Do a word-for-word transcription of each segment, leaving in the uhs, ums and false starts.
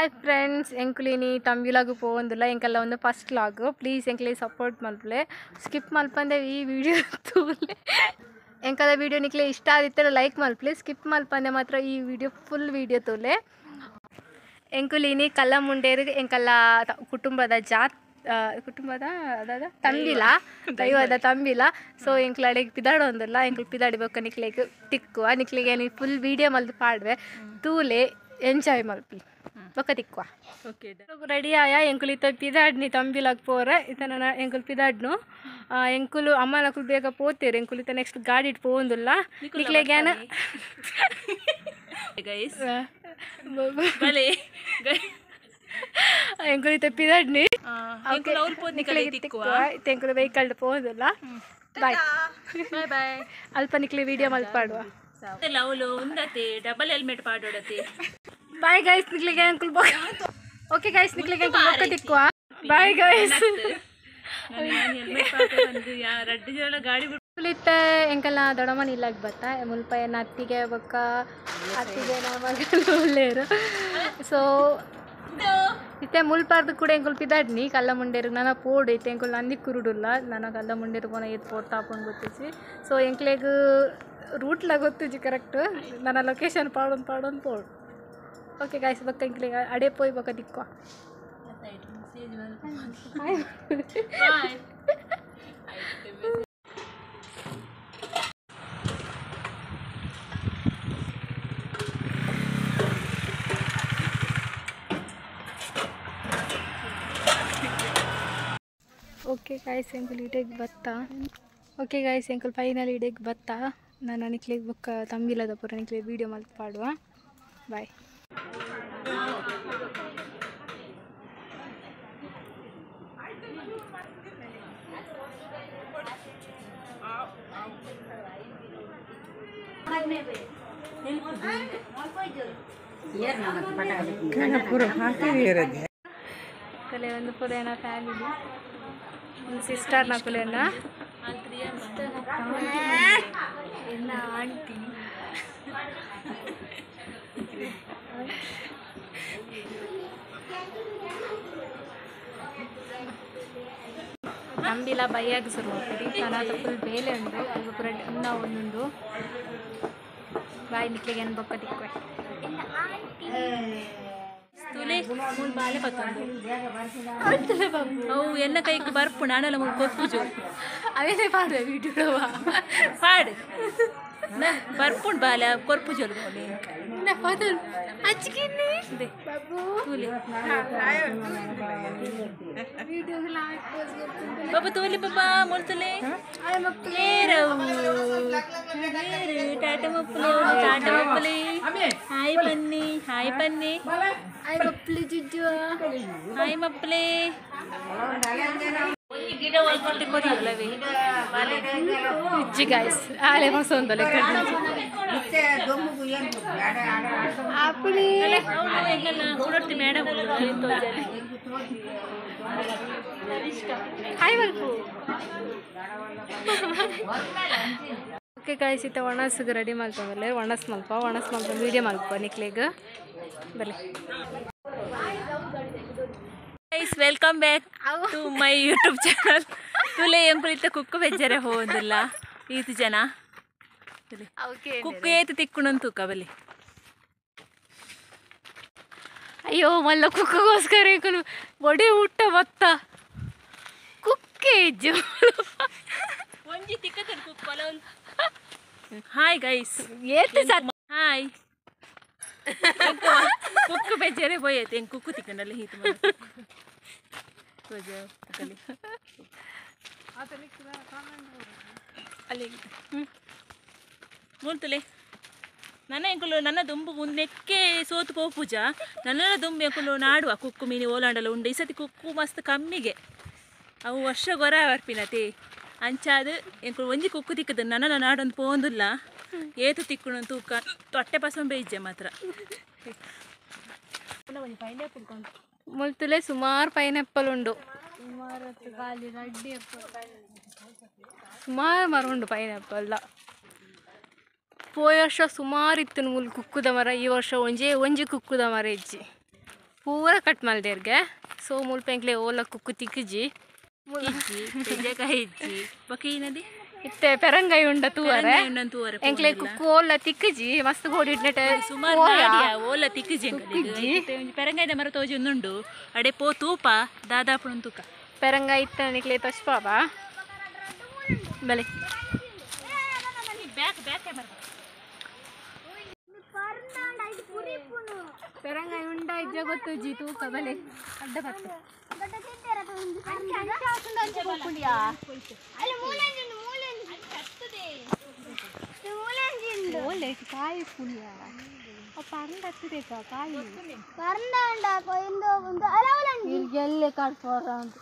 Hi friends, ಎಂಕುಲಿನಿ ತಂಬಿಲಾಗು ಪೋವಂದಿಲ್ಲ ಎಂಕಲ್ಲ ಒಂದು ಫಸ್ಟ್ ಲಾಗು. ಪ್ಲೀಸ್ ಎಂಕಲಿ ಸಪೋರ್ಟ್ ಮಲ್ಪಲೆ, ಸ್ಕಿಪ್ ಮಲ್ಪಂದೆ ಈ ವಿಡಿಯೋ ತೂಲೆ. ಎಂಕಲ ವಿಡಿಯೋ ನಿಕ್ಲೆ ಇಷ್ಟ ಆದಿತ್ತರ ಲೈಕ್ ಮಲ್ಪಲೆ, ಸ್ಕಿಪ್ ಮಲ್ಪಂದೆ ಮಾತ್ರ ಈ ವಿಡಿಯೋ ಫುಲ್ ವಿಡಿಯೋ ತೂಲೆ. ಎಂಕುಲಿನಿ ಕಲ್ಲ ಮುಂಡೇರು ಎಂಕಲ್ಲ ಕುಟುಂಬದ ಜಾತ್ ಕುಟುಂಬದ ಅದಾದ ತಂಬಿಲ ದೈವದ ತಂಬಿಲ. ಸೊ ಎಂಕ್ಲಡೆಗೆ ಪಿದಾಡೊಂದಿಲ್ಲ, ಎಂಕ್ಲು ಪಿದಾಡಿ ಬೊಕ್ಕ ನಿಕ್ಲೆಗೆ ತಿಕ್ಕುವ ನಿಕ್ಲಿಗೆ ಫುಲ್ ವಿಡಿಯೋ ಮಲ್ತು ಪಾಡುವೆ ತೂಲೆ ಎಂಜಾಯ್ ಮಲ್ಪಿ ಬೊಕ್ಕ ತಿಕ್ಕುವ. ಓಕೆ ರೆಡಿ ಆಯ ಎಂಕುಲು ಇತ್ತ ಪಿದಾಡ್ನಿ ತಂಬಿಲಾಗ ಪೋರೆ ಇತನ ಎಂಕುಲು ಪಿದಾಡ್ನು ಎಂಕುಲು ಅಮ್ಮ ನಕುಲು ಬೇಗ ಪೋತೇರು. ಎಂಕುಲು ಇತ್ತ ನೆಕ್ಸ್ಟ್ ಗಾಡಿ ಇಟ್ಟು ಪೋವಂದಿಲ್ಲ ನಿಕ್ಲೆಗೇನ ಎಂಕುಲು ಇತ್ತ ಪಿದಾಡ್ನಿ ಎಂಕುಲು ವೆಹಿಕಲ್ ಪೋವಂದಿಲ್ಲ. ಬಾಯ್ ಬಾಯ್ ಬಾಯ್ ಅಲ್ಪ ನಿಕ್ಲೆ ವಿಡಿಯೋ ಮಲ್ಪಾಡುವ. ಡಬಲ್ ಹೆಲ್ಮೆಟ್ ಪಾಡೋಡತಿ. ಬಾಯ್ ಗೈಸ್ ನಿಕ್ಲಿಗೆ ಅಂಕಲ್ ಬೊಕ್ಕ. ಓಕೆ ಗೈಸ್ ನಿಕ್ಲಿಗೆ ಅಂಕಲ್ ಬೊಕ್ಕ ತಿಕ್ಕುವ. Bye guys. ಇತ್ತೆ ಎಂಕಲ್ನ ದೊಡ್ಡಮ್ಮನ ಇಲ್ಲಾಗ ಬತ್ತ ಮುಲ್ಪ ಏನು ಅತ್ತಿಗೆ ಬೊಕ್ಕ ಅತ್ತಿಗೆ ಮಗಳು ಒಳ್ಳೆಯರು. ಸೊ ಇತ್ತೆ ಮುಲ್ಪಾರ್ದು ಕೂಡ ಎಂಕುಲು ಪಿದಾಡ್ನಿ ಕಲ್ಲ ಮುಂಡೇರು ನನ್ನ ಪೋಡು ಇತ್ತೆ ಎಂಕುಲು ನಂದಿ ಕುರುಡುಲ್ಲ ನನ್ನ ಕಲ್ಲ ಮುಂಡೇರು ಪೋನ ಎದ್ದು ಪೋಡ್ ತಾಪೊಂಡು ಗೊತ್ತಿಸಿ. ಸೊ ಎಂಕ್ಲೆಗ್ ರೂಟ್ಲ ಗೊತ್ತಿಜಿ ಕರೆಕ್ಟ್ ನನ್ನ ಲೊಕೇಶನ್ ಪಾಡೊಂದು ಪಾಡೊಂದು ಪೋಡು. ಓಕೆ ಗಾಯ್ಸ್ ಬೊಕ್ಕ ಎಂಕ್ಲೆಗ್ ಅಡೆ ಪೋಯ್ ಬೊಕ್ಕ ತಿಕ್ಕುವ. ಓಕೆ ಗಾಯ್ಸ್ ಎಂಕುಲು ಇಡೆಗೆ ಬತ್ತ. ಓಕೆ ಗಾಯ್ಸ್ ಎಂಕುಲು ಫೈನಲ್ ಇಡೆಗೆ ಬತ್ತ. ನಾನು ನಿಕ್ಲಿಗೆ ಬೊಕ್ಕ ತಂಬಿಲದ ಪೂರ ನಿಕ್ಲಿಗೆ ವೀಡಿಯೋ ಮಲ್ತು ಪಾಡುವ. ಬಾಯ್. ಕಲೆ ಒಂದು ಪುರೇನ ಫ್ಯಾಮಿಲಿ ಒಂದು ಸಿಸ್ಟರ್ ನಕುಲೇನ ಎನ್ನ ಆಂಟಿ ತಂಬಿಲ ಬೈಯಾಗ ಶುರು ಮಾಡ್ತೀರಿ ಕನಾತ ಫುಲ್ ಬೇಲೆ ಉಂಡು ಅದು ಪೂರ ಅನ್ನ ಒಂದುಂಡು. ಬಾಯಿ ನಿಕ್ಲಿಗೆ ಏನು ಬೊಕ್ಕ ತಿಕ್ಕುವೆ. ಬಾಳೆ ಬತ್ತೊಂದು ಅವು ಎನ್ನ ಕೈಗೆ ಬರ್ಪು ನಾನೆಲ್ಲ ಗೊತ್ತುಜು ಅವೇನೇ ಪಾಡುವೆ ವಿಡಿಯೋ ಪಾಡು ಬರ್ಪುಂಡು ಬಾಲೆ ಕೊರ್ಪು ಜೋಲು ಬಾಬಾ ತೋಲಿ ಬಾಬಾ ಮೊಲ್ತಲೆ ಟಾಟಾ ಮಪ್ಪಲೆ ಟಾಟಾ ಮಪ್ಪಲೆ ಹಾಯ್ ಬನ್ನಿ ಹಾಯ್ ಬನ್ನಿ ಹಾಯ್ ಮಪ್ಪಲೆ ಜುಜ್ಜು ಹಾಯ್ ಮಪ್ಪಲೆ ಇಜ್ಜಿ ಗಾಯ್ಸ್ ಆಲೆ ಮಸೊಂದಲೆ ಆಪುಲಿ ಕೊಡೊಟ್ಟಿ ಮೇಡಮ್ ಹಾಯ್ ಬಲ್ಪು. ಓಕೆ ಗಾಯ್ಸ್ ಇತ್ತ ಒಣಸ್ಗೆ ರೆಡಿ ಮಾಡ್ಕೊಂಬಲ್ಲ ಒಣಸ್ ಮಲ್ಪ ಒಣಸ್ ಮಲ್ಪ ವೀಡಿಯೋ ಮಲ್ಪ ನಿಕ್ಲೆಗ್ ಬರಲಿ. Guys welcome back to my YouTube channel. ತುಲೆ ಎಂಕುಲಿತ್ತ ಕುಕ್ಕು ಬೆಜ್ಜರೆ ಹೋಗೋದಿಲ್ಲ ಈತು ಜನ ಕುಕ್ಕು ಏತು ತಿಕ್ಕುಣಂತ ತೂಕ ಬಲಿ. ಅಯ್ಯೋ ಮಲ್ಲ ಕುಕ್ಕಗೋಸ್ಕರ ಎಂಕುಲು ಬೊಡಿ ಊಟ ಬತ್ತ ಕುಕ್ಕೆ ಇಜ್ಜು ಒಂಜಿ ತಿಕ್ಕತನ ಕುಕ್ಕು ಅಲವಲ್. ಹಾಯ್ ಗೈಸ್ ಏತು ಹಾಯ್ ಕುಕ್ಕು ಬೆಜ್ಜರೆ ಹೋಯ್ತು ಹೆಂಗೆ ಕುಕ್ಕು ತಿಕ್ಕಂಡಲ್ಲ ಹೀತು ಅಲ್ಲಿ ಮೂಲ್ತಲೆ ನನ್ನ ಎಂಕುಲು ನನ್ನ ದುಂಬು ಮುಂದೆಕ್ಕೆ ಸೋತು ಪೋ ಪೂಜಾ ನನ್ನ ದುಂಬು ಎಂಕುಲು ನಾಡುವ ಕುಕ್ಕು ಮೀನು ಓಲಾಂಡಲ್ಲ ಉಂಡು ಈ ಸತಿ ಕುಕ್ಕು ಮಸ್ತ್ ಕಮ್ಮಿಗೆ ಅವು ವರ್ಷ ಗೊರ ಬರ್ಪಿನತಿ ಅಂಚಾದು ಎಂಕುಲು ಒಂಜಿ ಕುಕ್ಕು ತಿಕ್ಕದ ನನ್ನ ನಾಡೊಂದು ಪೋಂದಿಲ್ಲ ಏತು ತಿಕ್ಕುಣ ತೂಕ ತೊಟ್ಟೆ ಪಸಂಬೆ ಇಜ್ಜೆ ಮಾತ್ರ. ಮುಲ್ತುಲೆ ಸುಮಾರು ಪೈನಾಪಲ್ ಉಂಡು ಸುಮಾರು ಖಾಲಿ ರಡ್ಡಿ ಸುಮಾರು ಮರ ಉಂಡು ಪೈನಾಪಲ್. ಪೋಯ ವರ್ಷ ಸುಮಾರು ಇತ್ತು ಮುಲ್ ಕುಕ್ಕುದ ಮರ, ಈ ವರ್ಷ ಒಂಜೇ ಒಂಜಿ ಕುಕ್ಕುದ ಮರ ಇಜ್ಜಿ. ಪೂರ ಕಟ್ ಮಲ್ದೇರ್ಗೆ ಸೊ ಮುಲ್ಪ ಎಂಕ್ಲೆ ಓಲ ಕುಕ್ಕು ತಿಕ್ಕಜಿ ಇಜ್ಜಿ ತೆಜಕಾಯಿ ಇಜ್ಜಿ ಬಕೀನದಿ ಇತ್ತೆ ಪೆರಂಗಾಯಿ ಉಂಡ ತೂವರೆ ತೂವರೆ ಎಂಕ್ಲೆ ಕುಕ್ಕು ಓಲ ತಿಕ್ಕಜಿ ಮಸ್ತ್ ಗೋಡಿ ಇಟ್ನೆಟೆ ಸುಮಾರು ಓಲ ತಿಕ್ಕಜಿ ಪೆರಂಗಾಯ್ದ ಮರ ತೋಜಿ ಒಂದುಂಡು ಅಡೆ ಪೋ ತೂಪ ದಾದಾಪುಣ ತೂಕ ಪೆರಂಗಾಯಿ ಇತ್ತ ನಿಕ್ಲೆ ತಶ್ಪಾಪ ಬಲೆ ಬ್ಯಾಕ್ ಬ್ಯಾಕ್ ಕ್ಯಾಮರಾ ಪೆರಂಗಾಯಿ ಉಂಡ ಇಜ್ಜ ಗೊತ್ತು ಜಿ ತೂಕ ಬಲೆ ಅಡ್ಡ ಬತ್ತು ಕಾಯಿ ಪುಳಿಯ ಪರಂಡ ಕಾಯಿ ಎಲ್ಲೇ ಕಾಡ್ಸೋರ ಅಂತ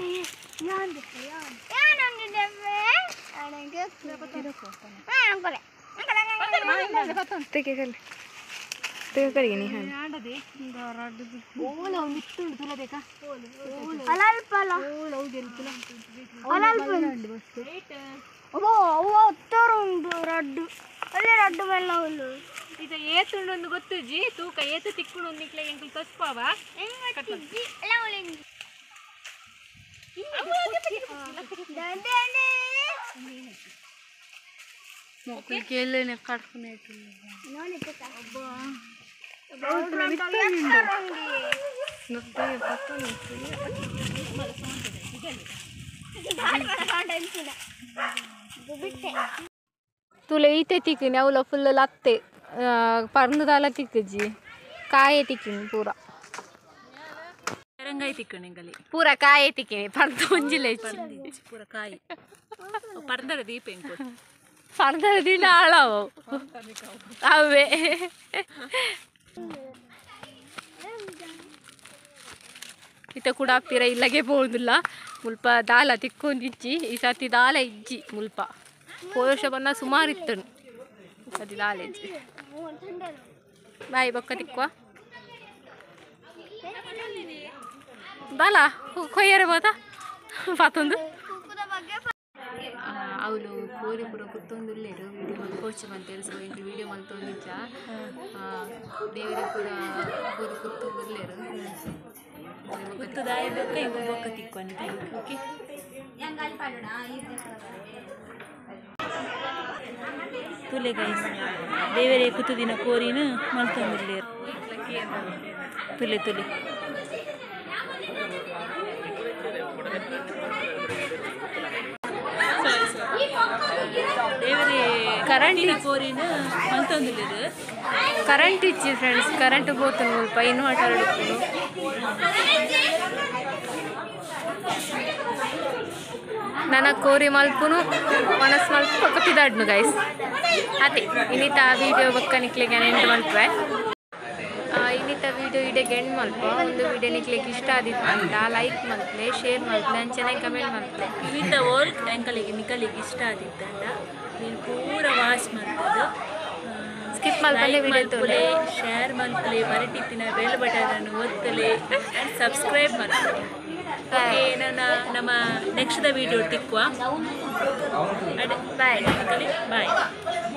ರಡ್ಡು ಅಲ್ಲೇ ರಡ್ಡು ಬೆಲ್ಲ ಹುಲ್ಲು ಇದು ಏತುಂಡು ಒಂದು ಗೊತ್ತು ಜಿ ತೂಕ ಏತು ತಿಕ್ಕುಡು ಒಂದು ನಿಕ್ಲೆ ಎಂಕಲ್ ತಸ್ಪಾವ ಮಕ್ಕಳಿಗೆ ಕಟ್ಕೊಂಡೆ तुला इथे तिकीन अवला फुल लागते पर्णदाला तिकजी काय तिकीन पूरा ಪೆರಂಗಾಯಿ ತಿಕ್ಕಣಿಂಗಲಿ पूरा काय तिकीन पर्द ಒಂಜಿಲೆ ಪೂರ ಕಾಯಿ ಪರ್ದರ ದೀಪ ಎಂಕೊ पर्दर दिन ಆಳವ ಅವೇ ಇತ ಕೂಡ ಪಿರ ಇಲ್ಲಗೆ ಬೋದುಲ್ಲ ಮುಲ್ಪ ದಾಲ ತಿಕ್ಕೊಂದಿಜ್ಜಿ ಈ ಸತಿ ದಾಲ ಇಜ್ಜಿ ಮುಲ್ಪ ಪೋಷ ಬನ್ನ ಸುಮಾರು ಇತ್ತನು ಅದು ದಾಲ ಇಜ್ಜಿ ಬಾಯಿ ಬೊಕ್ಕ ತಿಕ್ಕುವ ದಾಲ ಕೊಯ್ಯರೆ ಬೋದ ಪಾತೊಂದು ಅವಳು ಕೋರಿ ಪುರ ಕುತ್ತೊಂದುಲ್ಲೇರು ವಿಡಿಯೋ ಮಲ್ಕೋಚ್ ಮಂತೇಳಿ ಸೊ ಎಂಕ್ಲು ವಿಡಿಯೋ ಮಲ್ತೊಂದಿಜ್ಜ ದೇವರ ಪುರ ಕೋರಿ ಕುತ್ತೊಂದುಲ್ಲೇರು ಕುತ್ತುದಾಯ ಬೊಕ್ಕ ಇಂಗು ಬೊಕ್ಕ ತಿಕ್ಕೊಂಡು ಓಕೆ ತುಲೆ ಗೈಸ್ ದೇವರೇ ಕುತ್ತುದಿನ ಕೋರಿನ ಮಲ್ತೊಂದುಲ್ಲೇರು ತುಲೆ ತುಲೆ ದೇವರೇ ಕರೆಂಟಿನ ಕೋರಿನ ಮಲ್ತೊಂದುಲ್ಲೇರು ಕರೆಂಟ್ ಇಚ್ಚಿ ಫ್ರೆಂಡ್ಸ್ ಕರೆಂಟ್ ಹೋಗ್ತಾನೆ ಸ್ವಲ್ಪ ಇನ್ವರ್ಟರ್ ಹಿಡ್ಕೊಂಡು ನನ್ನ ಕೋರಿ ಮಲ್ಪುನು ಮನಸ್ ಮಲ್ಪ ಪಕ್ಕತ್ತಿದ್ದಾಡ್ನು ಗೈಸ್ ಅದೇ ಇನ್ನಿತ ವಿಡಿಯೋ ಬಕ್ಕ ನಿಕ್ಲಿಗೆ ಎಂಟು ಮಲ್ಪೆ ಇನ್ನಿತ ವಿಡಿಯೋ ಇಡೆ ಗೆಂಡ್ ಮಲ್ಪ ಒಂದು ವಿಡಿಯೋ ನಿಕ್ಲಿಕ್ಕೆ ಇಷ್ಟ ಆದಿತ್ತು ಅಂತ ಲೈಕ್ ಮಲ್ಪಲೆ ಶೇರ್ ಮಲ್ಪಲೆ ಅಂಚೆನಾಗಿ ಕಮೆಂಟ್ ಮಲ್ಪಲೆ ವಿತ್ ಓಲ್ ಎಂಕಲಿಗೆ ನಿಕಲಿಗೆ ಇಷ್ಟ ಆದಿತ್ತಂಡ ನೀನು ಪೂರ ವಾಚ್ ಮಾಡ್ತದ್ದು ಸ್ಕಿಪ್ ಮಲ್ಪಲೆ ಮಲ್ಪಲೆ ಶೇರ್ ಮಲ್ಪಲೆ ಬರಟಿತ್ತಿನ ಬೆಲ್ ಬಟನ್ ಅನ್ನು ಒತ್ತಲೆ ಸಬ್ಸ್ಕ್ರೈಬ್ ಮಾಡ್ತಾರೆ ಓಕೆ ನನ್ನ ನಮ್ಮ ನೆಕ್ಸ್ಟ್ ದ ವಿಡಿಯೋ ತಿಕ್ಕುವ ಬಾಯ್ ಬಾಯ್